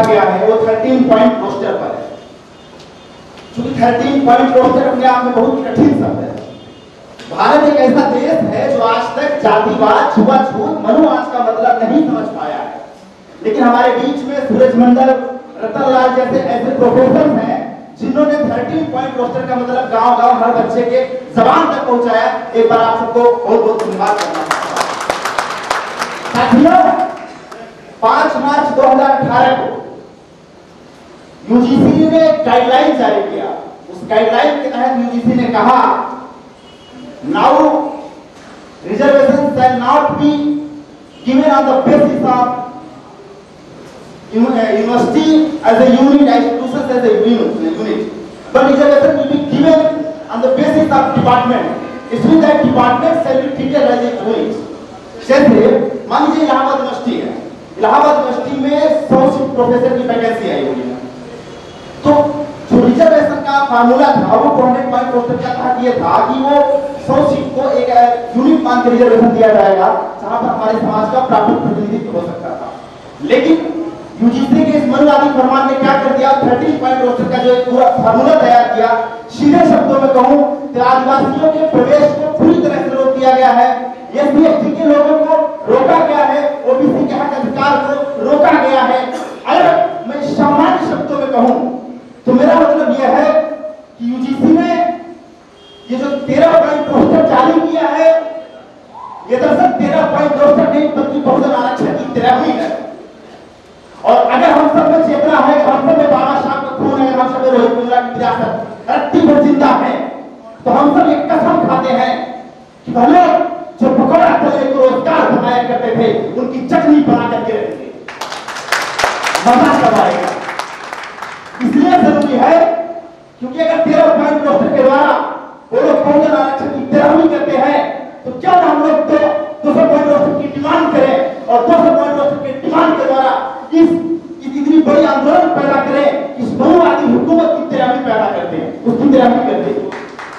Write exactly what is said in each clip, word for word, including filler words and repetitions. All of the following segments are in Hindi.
गया है वो थर्टीन पॉइंट रोस्टर पर है। क्योंकि थर्टीन पॉइंट रोस्टर अपने आप में बहुत कठिन शब्द है। भारत एक ऐसा देश है जो आज तक जातिवाद, छुआछूत, मनुवाद का मतलब नहीं समझ पाया है। लेकिन हमारे बीच में सूरज मंडल, रतन लाल जैसे ऐसे प्रोफेसर हैं जिन्होंने थर्टीन पॉइंट रोस्टर का मतलब गांव-गांव हर बच्चे के जबान तक पहुंचाया। एक बार आप सबको बहुत बहुत धन्यवाद करना चाहता हूं। साथियों, पांच मार्च दो हज़ार अठारह को यूजीसी ने गाइडलाइन जारी किया। उस गाइडलाइन के तहत यूजीसी ने कहा, now reservation shall not be given on the basis of university as a unit, institutions as a unit, but reservation will be given on the basis of department. It means that department shall be treated as a unit. जैसे मान लीजिए इलाहाबाद यूनिवर्सिटी है, इलाहाबाद यूनिवर्सिटी में सौ सीट प्रोफेसर की वैकेंसी आई हुई है, तो जो रिजर्वेशन का फार्मूला था वो हंड्रेड पॉइंट रोस्टर का था कि ये था कि वो सौ सीट को एक यूनिट मान के रिजर्वेशन दिया जाएगा जहां पर हमारे समाज का प्राथमिक प्रतिनिधित्व हो सकता था। लेकिन यूजीसी के इस मनुवादी फरमान ने क्या कर दिया, थर्टीन पॉइंट रोस्टर का जो एक पूरा फार्मूला तैयार किया, सीधे शब्दों में कहूं तो आदिवासियों के प्रवेश को पूरी तरह से रोक दिया गया है। एससी एसटी के लोगों को रोका गया है, ओबीसी के हक अधिकार को रोका गया है। अगर मैं सामान्य शब्दों में कहूं तो मेरा मतलब यह है कि यूजीसी ने ये जो तेरह पॉइंट रोस्टर जारी किया है, ये दरअसल तेरह पॉइंट रोस्टर नहीं बल्कि बहुजन आरक्षण की तेरहवीं है। और अगर हम सब में चेतना है, हम सब में बाबा साहब का खून है, हम सब में रोहित कुंद्रा की विरासत रत्ती भर जिंदा है, तो हम सब एक कसम खाते हैं कि भले जो पकौड़ा तले को रोजगार बनाया करते थे उनकी चटनी बना करके रखेंगे, मजा कब आएगा। इसलिए जरूरी है क्योंकि अगर तेरह पॉइंट रोस्टर के द्वारा वो लोग बहुजन आरक्षण की तेरहवीं करते हैं तो क्या हम लोग तो दो सौ पॉइंट रोस्टर की डिमांड करें और दो सौ पॉइंट रोस्टर की डिमांड के द्वारा इस इतनी बड़ी आंदोलन पैदा करें, इस बहुवादी हुकूमत की तेरहवीं पैदा करते हैं, उसकी तेरहवीं करते हैं।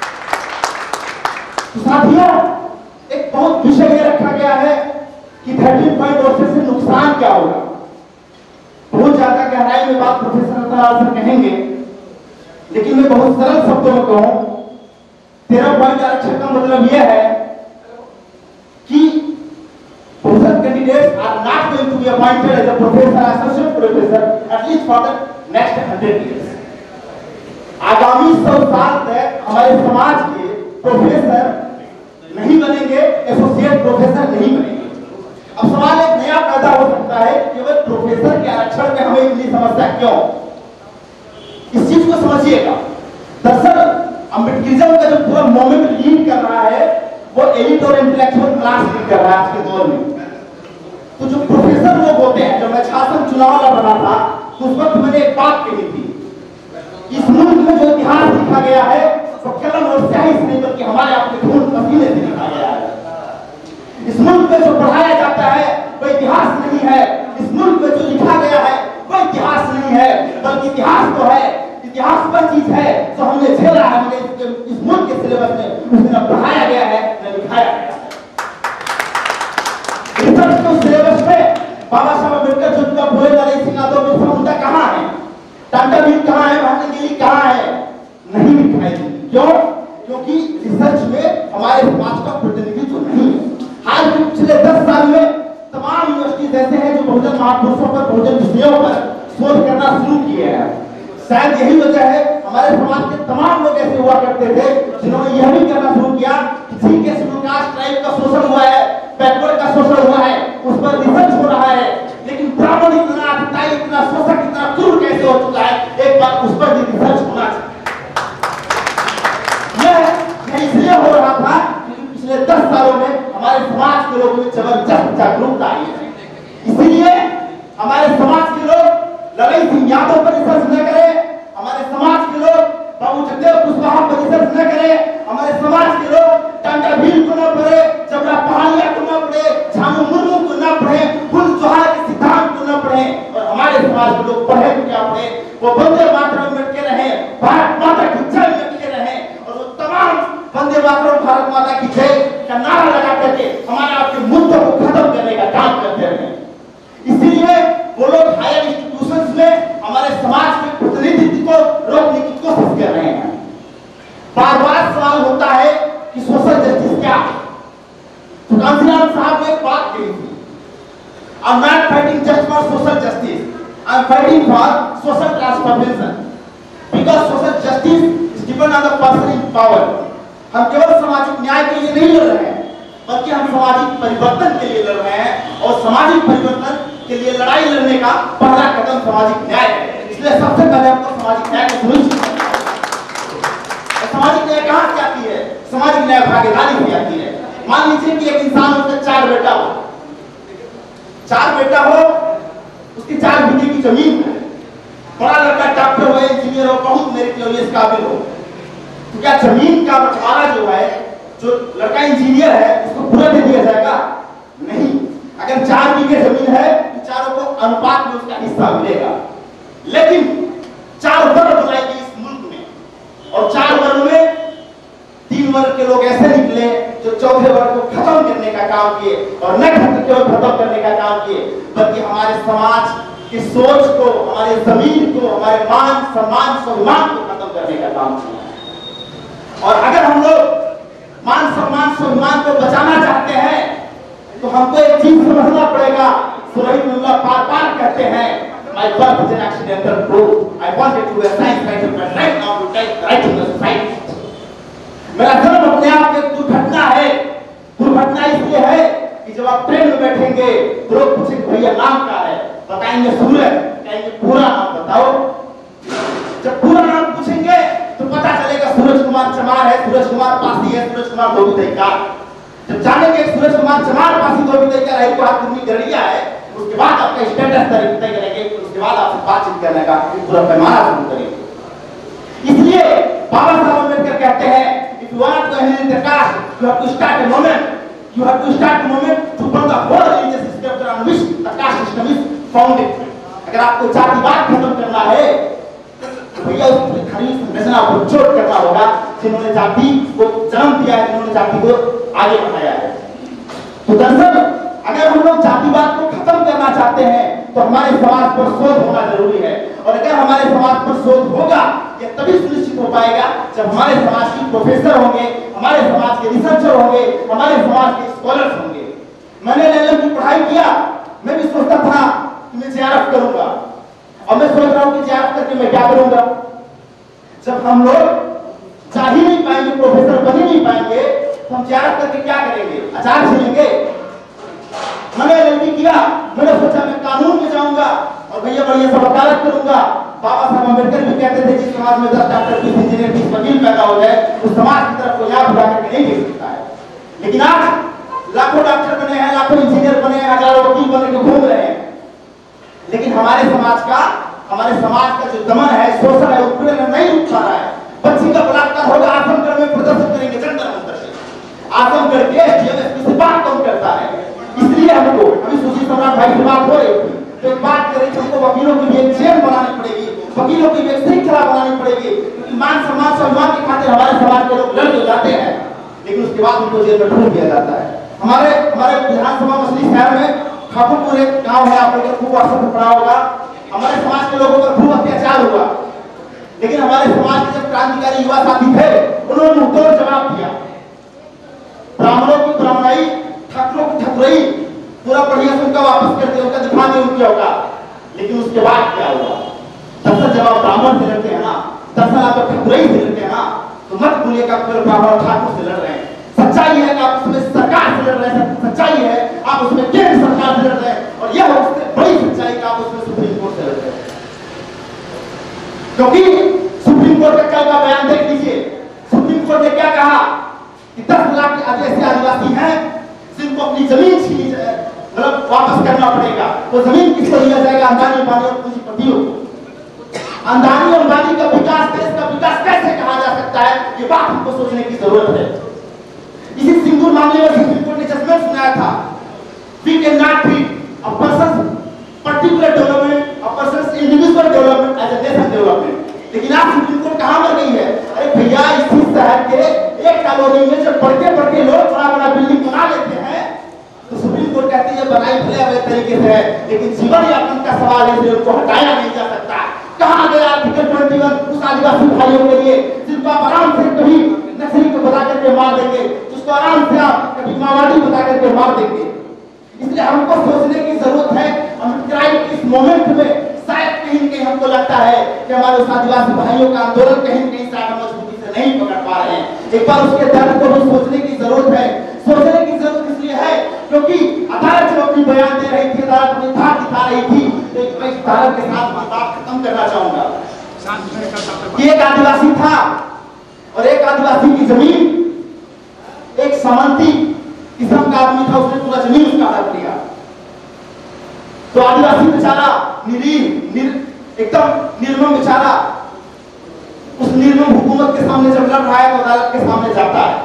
तो साथियों, एक बहुत विषय ये रखा गया है कि थर्टीन पॉइंट रोस्टर से नुकसान क्या होगा। बहुत ज्यादा गहराई में बात प्रोफेसर रतन सर कहेंगे, लेकिन मैं बहुत सरल शब्दों में कहूं, तेरह पॉइंट आरक्षण का मतलब यह है कि बहुजन candidates are not going to be appointed as a professor, associate professor, at least for the next hundred years. आगामी सौ साल तक हमारे समाज के प्रोफेसर नहीं बनेंगे, एसोसिएट प्रोफेसर नहीं बनेंगे। अब सवाल एक नया पैदा हो सकता है, केवल प्रोफेसर के आरक्षण में हमें इतनी समस्या क्यों? इस चीज को समझिएगा। दरअसल अम्बेडकरिज्म का जो पूरा मूवमेंट लीड कर रहा है वो एलिट और इंटेलेक्चुअल क्लास लीड कर रहा है आज के दौर में। तो जो प्रोफेसर लोग होते हैं, जब मैं शासन चुनाव वाला बना था तो उस वक्त मैंने एक बात कही थी, इस मुल्क में जो इतिहास लिखा गया है वो कलम और स्याही से नहीं बल्कि हमारे अपने खून पसीने से लिखा गया है। इस मुल्क में जो पढ़ाया जाता है वो इतिहास नहीं है, इस मुल्क में जो लिखा गया है वो इतिहास नहीं है, बल्कि इतिहास तो है, इतिहास वह चीज है जो हमने झेला है, हमने इस मुल्क के सिलेबस में उसमें न पढ़ाया गया है न लिखाया गया है। रिसर्च के सिलेबस में बाबा साहब अम्बेडकर ज्योतिबा फुले नरसिंह सिंह यादव बिरसा मुंडा कहाँ है, टाटा बिल कहाँ है, महात्मा गांधी कहाँ है? नहीं लिखाई। क्यों? क्योंकि रिसर्च में हमारे समाज का प्रतिनिधित्व नहीं है। हाल के पिछले दस साल में तमाम यूनिवर्सिटीज ऐसे हैं जो बहुजन महापुरुषों पर, बहुजन विषयों पर शोध करना शुरू किए हैं। शायद यही वजह है हमारे समाज के तमाम लोग ऐसे हुआ करते थे जिन्होंने यह भी करना शुरू किया कि ठीक है शेड्यूल कास्ट ट्राइब का शोषण हुआ है, बैकवर्ड का शोषण हुआ है, उस पर रिसर्च हो रहा है, लेकिन ब्राह्मण इतना अतिताई, इतना शोषक, इतना क्रूर कैसे हो चुका है, एक बार उस पर भी रिसर्च होना चाहिए। यह इसलिए हो रहा था क्योंकि पिछले दस सालों में हमारे समाज के लोगों में जबरदस्त जागरूकता आई है। इसीलिए हमारे समाज के लोग लड़ई सिंह यादव पर रिसर्च न करें, हमारे समाज के लोग बाबू जगदेव कुशवाहा पर रिसर्च न करें, हमारे समाज के लोग टाटा बिल I'm not fighting just for social justice. I'm fighting for social transformation. Because social justice is depend on the person in power. हम केवल सामाजिक न्याय के लिए नहीं लड़ रहे हैं, बल्कि हम सामाजिक परिवर्तन के लिए लड़ रहे हैं और सामाजिक परिवर्तन के लिए लड़ाई लड़ने का पहला कदम सामाजिक न्याय है। इसलिए सबसे पहले हमको सामाजिक न्याय को सुनिश्चित करना है। सामाजिक न्याय कहाँ से आती है? सामाजिक न्याय भागीदारी से आती है। मान लीजिए कि एक इंसान उसके चार बेटा हो, चार बेटा हो, उसकी चार बीघे की जमीन है, बड़ा लड़का डॉक्टर हो, इंजीनियर हो, बहुत मेरिटोरियस काबिल हो, तो क्या जमीन का बंटवारा जो है, जो लड़का इंजीनियर है उसको पूरा दे दिया जाएगा? नहीं। अगर चार बीघे जमीन है तो चारों को अनुपात में उसका हिस्सा मिलेगा। लेकिन चार वर्ग बनाएगी इस मुल्क में, और चार वर्ग में तीन वर्ग के लोग ऐसे निकले जो चौथे वर्ग को खत्म करने का काम किए, और न केवल खत्म करने का काम किए बल्कि हमारे समाज की सोच को, हमारे जमीन को, हमारे मान सम्मान स्वाभिमान को खत्म करने का काम किया। और अगर हम लोग मान सम्मान स्वाभिमान को बचाना चाहते हैं तो हमको एक चीज समझना पड़ेगा। सुरईमुल्लाह बार बार कहते हैं, My birth is an accidental proof. I wanted to be a science writer, but right now to take writing a science. मेरा जन्म अपने आप में दुर्घटना है। दुर्घटना इसलिए है कि जब आप ट्रेन में बैठेंगे तो लोग पूछेंगे भैया नाम क्या है, बताएंगे सूरज, कहेंगे पूरा नाम बताओ। जब पूरा नाम पूछेंगे तो पता चलेगा सूरज कुमार चमार है, सूरज कुमार पासी है, सूरज कुमार धोबीदैका। जब जानेंगे सूरज कुमार चमार पासी धोबीदैका रही को हाथ में गड़िया है, उसके बाद आपका स्टेटस तय करेंगे, उसके बाद आपसे बातचीत करने का पूरा पैमाना शुरू करेंगे। इसलिए बाबा साहब अम्बेडकर कहते हैं, if you want to inherit the caste, you have to start a movement. You have to start a movement to burn the whole religious structure on which the caste system is founded. अगर आपको जातिवाद खत्म करना है तो भैया उस खरी संरचना को छोड़ करना होगा जिन्होंने जाति को जन्म दिया है, जिन्होंने जाति को आगे बढ़ाया है। तो दरअसल अगर हम लोग जातिवाद को खत्म करना चाहते हैं तो हमारे समाज पर शोध होना जरूरी है, और अगर हमारे समाज पर शोध होगा ये तभी सुनिश्चित हो पाएगा जब हमारे समाज के प्रोफेसर होंगे, हमारे समाज के रिसर्चर होंगे, हमारे समाज के स्कॉलर्स होंगे। मैंने एलएलएम की पढ़ाई किया, मैं भी सोचता था कि मैं जेआरएफ करूंगा, और मैं सोच रहा हूं कि जेआरएफ करके मैं क्या करूंगा। जब हम लोग जा ही नहीं पाएंगे, प्रोफेसर बन ही नहीं पाएंगे, तो हम जेआरएफ करके क्या करेंगे? अचार छीलेंगे। मैंने एलएलबी किया, मैंने सोचा मैं कानून में जाऊंगा और भैया बढ़िया सब वकालत करूंगा। बाबा साहब अम्बेडकर भी कहते थे जिस समाज में दस डॉक्टर, बीस इंजीनियर, बीस वकील पैदा हो जाए उस समाज की तरफ कोई आंख उठा करके नहीं देख सकता है। लेकिन आज लाखों डॉक्टर बने हैं, लाखों इंजीनियर बने हैं, हजारों वकील बने के घूम रहे हैं, लेकिन हमारे समाज का हमारे समाज का जो दमन है, शोषण है, उत्पीड़न नहीं रुक पा रहा है। बच्ची का बलात्कार होगा, आजमगढ़ में प्रदर्शन करेंगे जंतर मंतर से। आजमगढ़ के एसडीएम से बात कौन करता है? इसलिए हमको अभी सुशील सम्राट भाई से बात हो रही थी तो एक बात करें कि हमको वकीलों की भी एक चेन बनानी पड़ेगी, वकीलों की भी एक श्रृंखला बनानी पड़ेगी, क्योंकि मान सम्मान सम्मान के खातिर हमारे समाज के लोग लड़ तो जाते हैं लेकिन उसके बाद उनको जेल में ठूस दिया जाता है। हमारे हमारे विधानसभा मछली शहर में ठाकुरपुर एक गांव है, आप लोगों को व्हाट्सएप पर पढ़ा होगा। हमारे समाज के लोगों पर खूब अत्याचार हुआ, लेकिन हमारे समाज के जब क्रांतिकारी युवा साथी थे उन्होंने उत्तर जवाब दिया। ब्राह्मणों की ब्राह्मणाई, ठाकुरों की ठाकुराई पूरा बढ़िया से उनका वापस करते, उनका दिखा दे उनकी औकात। लेकिन उसके बाद क्या हुआ? दरअसल जब आप ब्राह्मण से लड़ते हैं ना, दरअसल आप ठाकुराई से लड़ते हैं ना, तो मत भूलिए कि आप केवल ब्राह्मण ठाकुर से लड़ रहे हैं। सच्चाई है कि आप उसमें सरकार से लड़ रहे हैं, सच्चाई है आप उसमें केंद्र सरकार से लड़ रहे हैं, और यह उससे बड़ी सच्चाई कि आप उसमें सुप्रीम कोर्ट से लड़ रहे हैं। क्योंकि सुप्रीम कोर्ट का कल का बयान देख लीजिए। सुप्रीम कोर्ट ने क्या कहा कि दस लाख ऐसे आदिवासी हैं जिनको अपनी जमीन छीनी मतलब वापस करना पड़ेगा। तो जमीन किसको दिया जाएगा? अंबानी अंबानी और पूंजीपतियों को। अंबानी अंबानी का विकास, देश का विकास कैसे कहा जा सकता है, ये बात हमको सोचने की जरूरत है। इसी सिंगूर मामले में सुप्रीम कोर्ट ने जजमेंट सुनाया था, we can not treat a person particular development, a person individual development as a nation development. लेकिन आज सुप्रीम कोर्ट कहां मर गई है? अरे भैया इसी शहर के एक कॉलोनी में जब बढ़ते बढ़ते लोग बड़ा बड़ा बिल्डिंग बना लेते हैं तो सुप्रीम कोर्ट कहती है बनाई भले हुए तरीके से है, लेकिन जीवन यापन का सवाल है इसलिए उनको हटाया नहीं जा सकता। कहां गया आर्टिकल इक्कीस उस आदिवासी भाइयों के लिए जिनको आप आराम से कभी नक्सली को बता करके मार देंगे, जिसको आराम से आप कभी माओवादी बता करके मार देंगे? इसलिए हमको सोचने की जरूरत है। अम्बेडकराइट इस मोमेंट में शायद कहीं कहीं हमको लगता है कि हमारे उस आदिवासी भाइयों का आंदोलन कहीं कहीं शायद हम मजबूती से नहीं पकड़ पा रहे हैं। एक बार उसके दर्द को भी सोचने की जरूरत है। सोचने की जरूरत इसलिए है क्योंकि अदालत जब अपनी बयान दे रही थी, अदालत अपनी धार दिखा रही थी, तो मैं इस धारा के साथ बात खत्म करना चाहूंगा कि एक आदिवासी था और एक आदिवासी की जमीन, एक सामंती किस्म का आदमी था, उसने पूरा जमीन उसका हड़प लिया। तो आदिवासी बेचारा निरीह निर, एकदम निर्मम बेचारा उस निर्मम हुकूमत के सामने जब लड़ रहा है तो अदालत के सामने जाता है।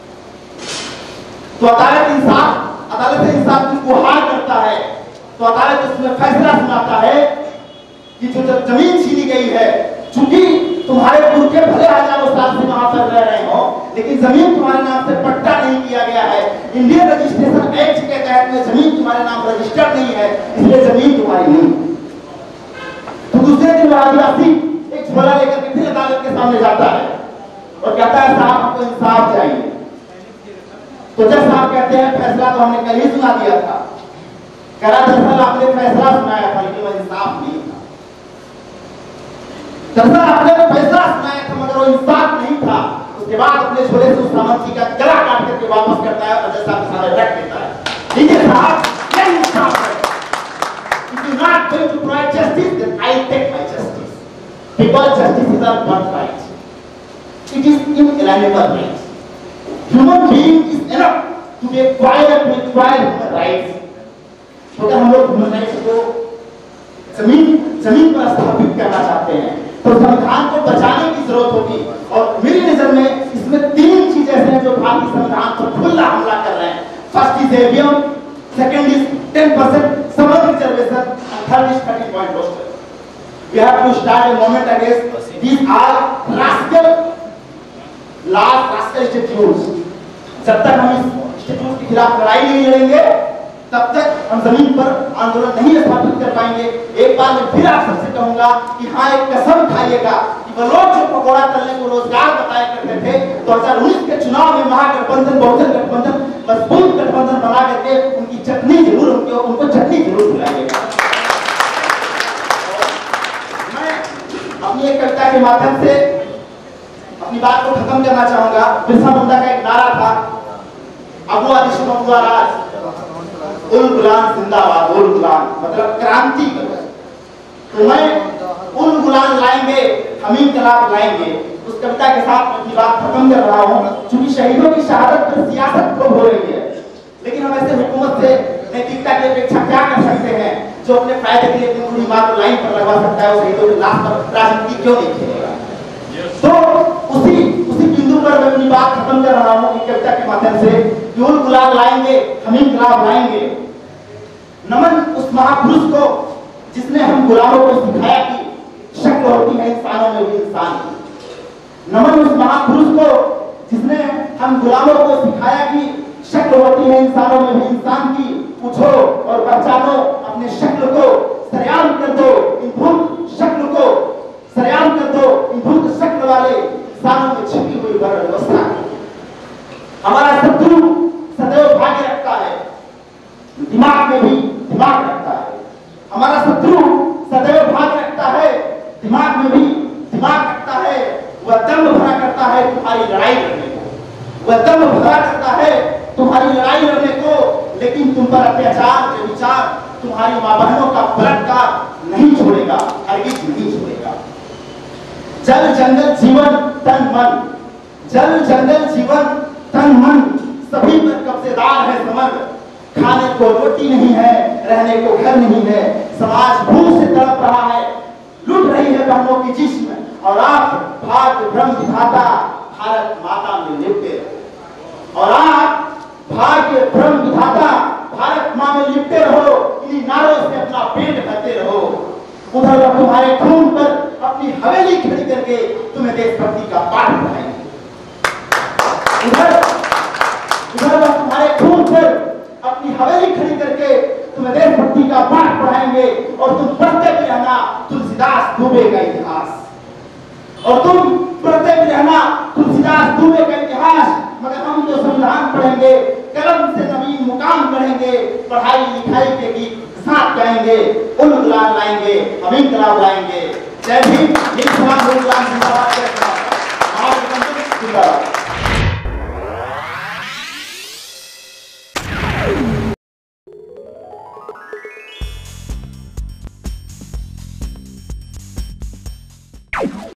तो अदालत इंसाफ अदालत से इंसाफ की गुहार करता है। तो अदालत उसमें फैसला सुनाता है कि जो जब जमीन छीनी गई है, चूंकि तुम्हारे पुरखे भले हजारों साल से वहां पर रह रहे हो, लेकिन जमीन तुम्हारे नाम से पट्टा नहीं किया गया है। इंडियन रजिस्ट्रेशन एक्ट के तहत में जमीन तुम्हारे नाम रजिस्टर्ड नहीं है, इसलिए जमीन तुम्हारी नहीं। तो दूसरे दिन वो आदिवासी एक झोला लेकर के फिर अदालत के सामने जाता है और कहता है साहब हमको इंसाफ चाहिए। तो जज साहब कहते हैं फैसला तो हमने कल ही सुना दिया था। कह रहा दरअसल आपने फैसला सुनाया था लेकिन वो इंसाफ नहीं था। दरअसल आपने फैसला सुनाया था मगर वो इंसाफ नहीं था। उसके बाद अपने झोले से उस सामंती का गला काट करके वापस करता है और जज साहब के सामने रख देता है। लीजिए साहब ये इंसाफ है। If you not going to provide justice, then I take my justice. Because justice is our birthright. It is inalienable right. Human being is enough to be acquired to acquire human rights. तो अगर हम लोग ह्यूमन राइट्स को जमीन जमीन पर स्थापित करना चाहते हैं तो संविधान को बचाने की जरूरत होगी। और मेरी नजर में इसमें तीन चीजें ऐसे हैं जो भारतीय संविधान पर खुला हमला कर रहे हैं। फर्स्ट इज एवियम, सेकंड इज टेन परसेंट समग्र reservation and third is thirty point roster. We have to start a movement against these are rascal laws, rascal institutes. जब तक हम इस इंस्टीट्यूट के खिलाफ लड़ाई नहीं लड़ेंगे तब तक हम जमीन पर आंदोलन नहीं स्थापित कर पाएंगे। एक बार मैं फिर आप सबसे कहूंगा कि हाँ एक कसम खाइएगा कि वो लोग जो पकौड़ा तलने को रोजगार बताया करते थे दो हज़ार उन्नीस के चुनाव में महागठबंधन बहुजन गठबंधन मजबूत गठबंधन बना करके उनकी चटनी जरूर उनको उनको चटनी जरूर खिलाइएगा। मैं अपनी एक कविता के माध्यम से अपनी बात को खत्म करना चाहूंगा। बिरसा मुंडा का एक नारा था, अबू आदिश ममदुआ राज उल गुलाम जिंदाबाद, उल गुलाम मतलब क्रांति करो। तो मैं उल गुलाम लाएंगे, हम इंकलाब लाएंगे, उस कविता के साथ अपनी बात खत्म कर रहा हूँ। चूंकि शहीदों की शहादत पर सियासत खूब हो रही है, लेकिन हम ऐसे हुकूमत से नैतिकता की अपेक्षा क्या कर सकते हैं जो अपने फायदे के लिए अपनी पूरी बात को लाइन पर लगवा सकता है, शहीदों की लाश पर राजनीति क्यों नहीं खेलेगा। तो उसी उसी बिंदु पर मैं अपनी बात खत्म कर रहा हूँ एक कविता के माध्यम से। उल गुलाम लाएंगे, हम इंकलाब लाएंगे। नमन उस महापुरुष को जिसने हम गुलामों को सिखाया कि शक्ल होती है इंसानों में भी इंसान की। नमन उस महापुरुष को जिसने हम गुलामों को सिखाया कि शक्ल होती है इंसानों में भी इंसान की। पूछो और पहचानो अपने शक्ल को, सरेआम कर दो इन धूर्त शक्ल को, सरेआम कर दो इन धूर्त शक्ल वाले इंसानों में छिपी हुई वर्ण व्यवस्था। हमारा शत्रु सदैव भाग्य रखता है, दिमाग में भी दिमाग रखता है। हमारा शत्रु सदैव भाग्य रखता है, दिमाग में भी दिमाग रखता है। वह दम भरा करता है तुम्हारी लड़ाई लड़ने को, वह दम भरा करता है तुम्हारी लड़ाई लड़ने को, लेकिन तुम पर अत्याचार के विचार तुम्हारी मां बहनों का बलात्कार नहीं छोड़ेगा, हरगिज नहीं छोड़ेगा। जल जंगल जीवन तन मन, जल जंगल जीवन तन मन सभी पर कब्जेदार है समग्र। खाने को रोटी नहीं है, रहने को घर नहीं है, समाज भूख से तड़प रहा है, लूट रही है बहनों की जिस्म, और आप भाग्य भ्रम विधाता भारत माता में लिपटे रहो। और आप भाग्य भ्रम विधाता भारत मां में लिपटे रहो, इन्हीं नारों से अपना पेट भरते रहो। उधर वह तुम्हारे खून पर अपनी हवेली खड़ी करके तुम्हें देशभक्ति का पाठ पढ़ाएंगे। उधर उधर वह तुम्हारे खून पर अपनी हवेली खड़ी करके तुम्हें देशभक्ति का पाठ पढ़ाएंगे और तुम पढ़ते भी रहना तुलसीदास दुबे का इतिहास, और तुम पढ़ते भी रहना तुलसीदास दुबे का इतिहास। मगर हम जो संविधान पढ़ेंगे कलम से नवीन काम करेंगे, पढ़ाई लिखाई के गीत साथ गाएंगे, उल गुलाम लाएंगे, हम इनकलाब लाएंगे। जय भीम, जिंदाबाद, जिंदाबाद, जिंदाबाद।